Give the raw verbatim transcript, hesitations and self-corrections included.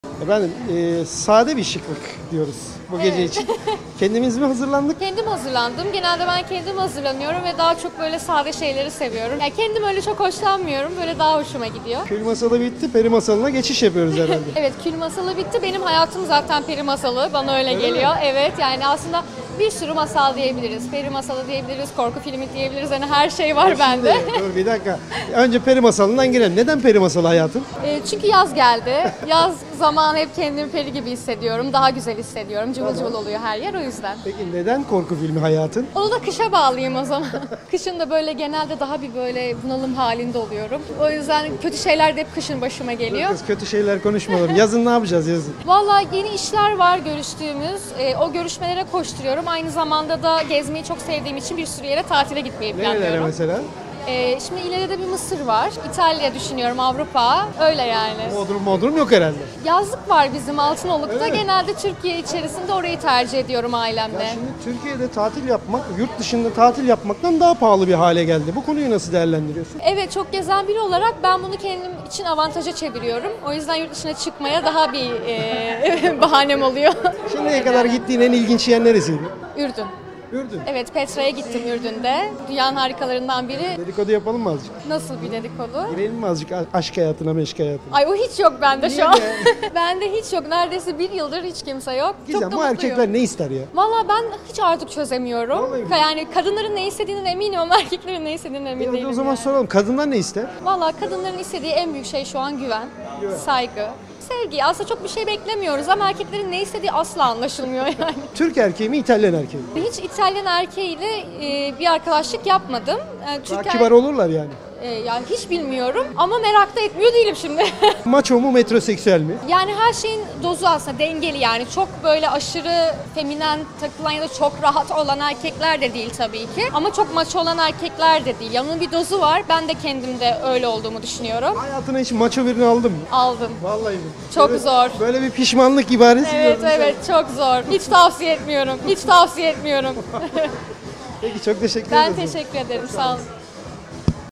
Efendim e, sade bir şıklık diyoruz bu gece Evet. için. Kendimiz mi hazırlandık? Kendim hazırlandım. Genelde ben kendim hazırlanıyorum ve daha çok böyle sade şeyleri seviyorum. Yani kendim öyle çok hoşlanmıyorum. Böyle daha hoşuma gidiyor. Kül masalı bitti, peri masalına geçiş yapıyoruz herhalde. Evet, kül masalı bitti. Benim hayatım zaten peri masalı. Bana öyle, Öyle geliyor. mi? Evet, yani aslında bir sürü masal diyebiliriz. Peri masalı diyebiliriz, korku filmi diyebiliriz. Hani her şey var bende. Şimdi, dur bir dakika. Önce peri masalından girelim. Neden peri masalı hayatım? E, çünkü yaz geldi. Yaz zamanı hep kendimi peri gibi hissediyorum. Daha güzel hissediyorum. Cıvıl cıvıl oluyor her yer, o yüzden. Peki neden korku filmi hayatın? Onu da kışa bağlayayım o zaman. Kışın da böyle genelde daha bir böyle bunalım halinde oluyorum. O yüzden kötü şeyler de hep kışın başıma geliyor. Kız kötü şeyler konuşmayalım. Yazın ne yapacağız yazın? Vallahi yeni işler var görüştüğümüz. E, o görüşmelere koşturuyorum. Aynı zamanda da gezmeyi çok sevdiğim için bir sürü yere tatile gitmeyi Nerelere planlıyorum. mesela? E, şimdi ileride bir Mısır var. İtalya düşünüyorum, Avrupa. Öyle yani. Bodrum Bodrum yok herhalde. Yazlık var bizim Altınoluk'ta. Evet. Genelde Türkiye içerisinde orayı tercih ediyorum ailemle. Ya şimdi Türkiye'de tatil yapmak, yurt dışında tatil yapmaktan daha pahalı bir hale geldi. Bu konuyu nasıl değerlendiriyorsun? Evet, çok gezen biri olarak ben bunu kendim için avantaja çeviriyorum. O yüzden yurt dışına çıkmaya daha bir e, bahanem oluyor. Şimdiye kadar gittiğin en ilginç yer neresiydi? Ürdün. Ürdün. Evet, Petra'ya gittim Ürdün'de. Dünyanın harikalarından biri. Dedikodu yapalım mı azıcık? Nasıl bir dedikodu? Girelim mi azıcık a- aşk hayatına, meşk hayatına? Ay o hiç yok bende Niye şu an. ya? Bende hiç yok. Neredeyse bir yıldır hiç kimse yok. Gizem, çok da bu mutluyum. erkekler ne ister ya? Valla ben hiç artık çözemiyorum. Vallahi mi? Yani kadınların ne istediğinden eminim ama erkeklerin ne istediğinden emin E hadi değilim. o zaman yani. soralım. Kadınlar ne ister? Valla kadınların istediği en büyük şey şu an güven, Güven. saygı, sevgi. Aslında çok bir şey beklemiyoruz ama erkeklerin ne istediği asla anlaşılmıyor yani. Türk erkeği mi, İtalyan erkeği mi? Hiç İtalyan erkeğiyle e, bir arkadaşlık yapmadım. E, Daha Türk kibar olurlar yani. e, yani hiç bilmiyorum ama merak da etmiyor değilim şimdi. Maço mu, metroseksüel mi? Yani her şeyin dozu aslında dengeli, yani çok böyle aşırı feminen takılan ya da çok rahat olan erkekler de değil tabii ki. Ama çok maço olan erkekler de değil. Yani onun bir dozu var. Ben de kendimde öyle olduğumu düşünüyorum. Hayatına hiç maço birini aldın mı? Aldım. Vallahi mi? Çok Böyle- zor. Böyle bir pişmanlık ibaresi Evet gördüm evet, çok zor. Hiç tavsiye etmiyorum. Hiç tavsiye etmiyorum. sen. Peki çok teşekkür Ben ederim. teşekkür ederim. Sağ olun.